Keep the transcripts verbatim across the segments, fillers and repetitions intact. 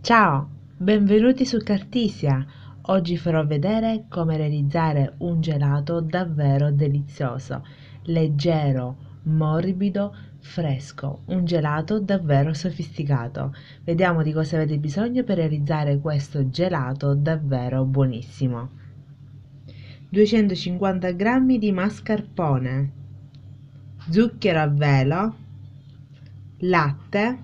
Ciao, benvenuti su Cartisia. Oggi farò vedere come realizzare un gelato davvero delizioso, leggero, morbido, fresco, un gelato davvero sofisticato. Vediamo di cosa avete bisogno per realizzare questo gelato davvero buonissimo. duecentocinquanta grammi di mascarpone, zucchero a velo, latte,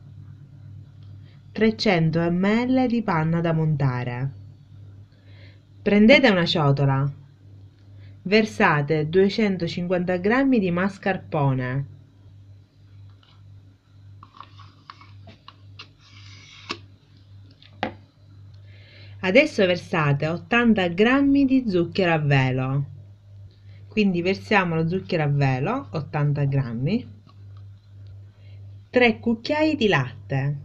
trecento millilitri di panna da montare. Prendete una ciotola, versate duecentocinquanta grammi di mascarpone, adesso versate ottanta grammi di zucchero a velo, quindi versiamo lo zucchero a velo, ottanta grammi, tre cucchiai di latte,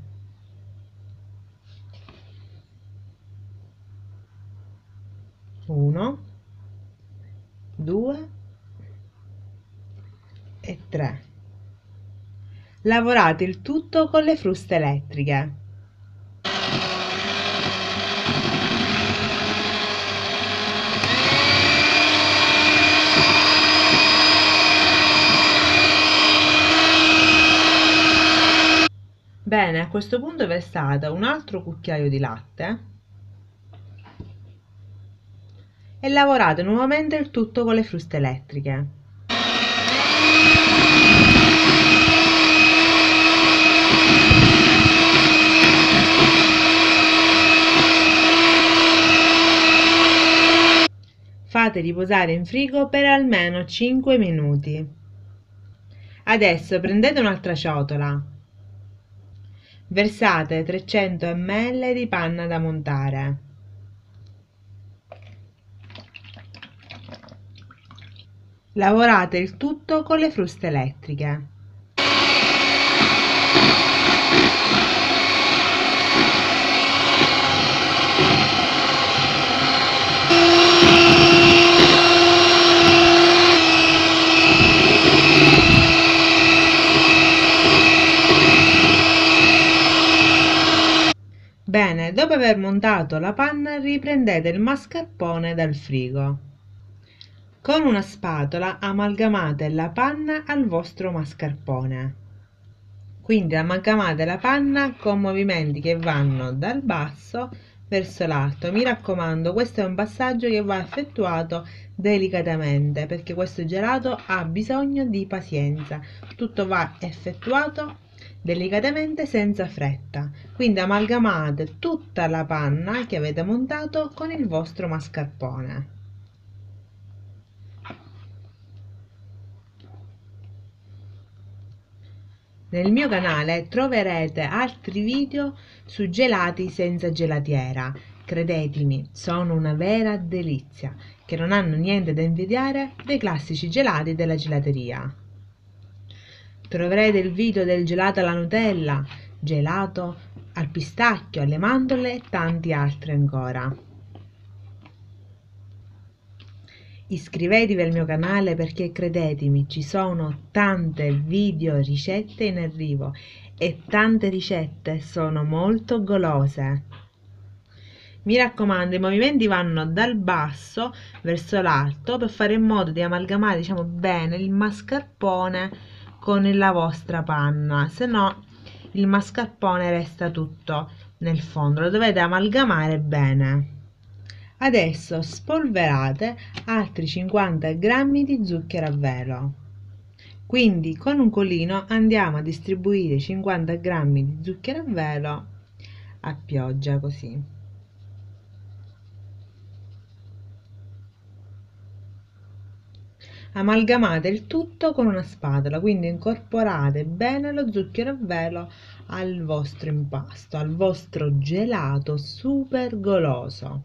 uno, due e tre. Lavorate il tutto con le fruste elettriche. Bene, a questo punto versate un altro cucchiaio di latte e lavorate nuovamente il tutto con le fruste elettriche. Fate riposare in frigo per almeno cinque minuti. Adesso prendete un'altra ciotola, versate trecento millilitri di panna da montare, lavorate il tutto con le fruste elettriche. Bene, dopo aver montato la panna riprendete il mascarpone dal frigo. Con una spatola amalgamate la panna al vostro mascarpone. Quindi amalgamate la panna con movimenti che vanno dal basso verso l'alto. Mi raccomando, questo è un passaggio che va effettuato delicatamente perché questo gelato ha bisogno di pazienza. Tutto va effettuato delicatamente senza fretta. Quindi amalgamate tutta la panna che avete montato con il vostro mascarpone. Nel mio canale troverete altri video su gelati senza gelatiera. Credetemi, sono una vera delizia, che non hanno niente da invidiare dei classici gelati della gelateria. Troverete il video del gelato alla Nutella, gelato al pistacchio, alle mandorle e tanti altri ancora. Iscrivetevi al mio canale perché credetemi, ci sono tante video ricette in arrivo e tante ricette sono molto golose. Mi raccomando, i movimenti vanno dal basso verso l'alto per fare in modo di amalgamare, diciamo, bene il mascarpone con la vostra panna, se no il mascarpone resta tutto nel fondo, lo dovete amalgamare bene. Adesso spolverate altri cinquanta grammi di zucchero a velo. Quindi con un colino andiamo a distribuire cinquanta grammi di zucchero a velo a pioggia così. Amalgamate il tutto con una spatola, quindi incorporate bene lo zucchero a velo al vostro impasto, al vostro gelato super goloso.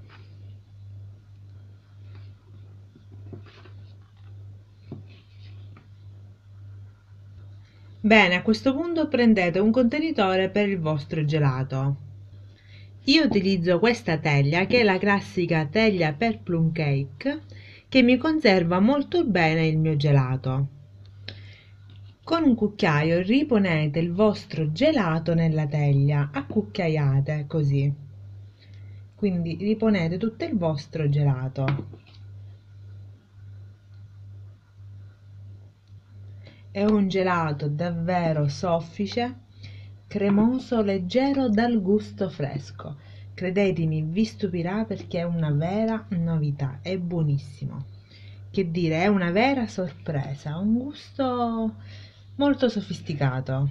Bene, a questo punto prendete un contenitore per il vostro gelato. Io utilizzo questa teglia che è la classica teglia per plum cake che mi conserva molto bene il mio gelato. Con un cucchiaio riponete il vostro gelato nella teglia, a cucchiaiate così. Quindi riponete tutto il vostro gelato. È un gelato davvero soffice, cremoso, leggero, dal gusto fresco. Credetemi, vi stupirà perché è una vera novità, è buonissimo. Che dire, è una vera sorpresa, un gusto molto sofisticato.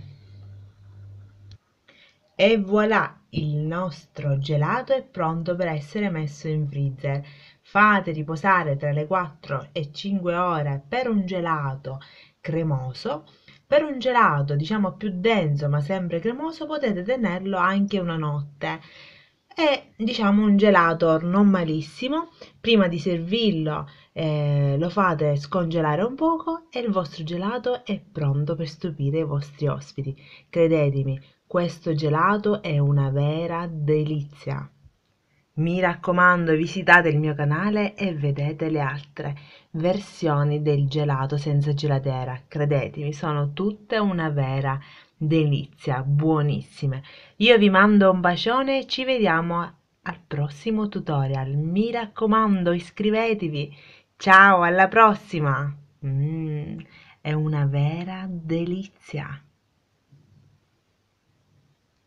E voilà, il nostro gelato è pronto per essere messo in freezer. Fate riposare tra le quattro e cinque ore per un gelato cremoso. Per un gelato, diciamo più denso ma sempre cremoso, potete tenerlo anche una notte. È, diciamo, un gelato non malissimo. Prima di servirlo, eh, lo fate scongelare un poco e il vostro gelato è pronto per stupire i vostri ospiti. Credetemi, questo gelato è una vera delizia. Mi raccomando, visitate il mio canale e vedete le altre versioni del gelato senza gelatera. Credetemi, sono tutte una vera delizia, buonissime. Io vi mando un bacione e ci vediamo al prossimo tutorial. Mi raccomando, iscrivetevi. Ciao, alla prossima! Mm, è una vera delizia.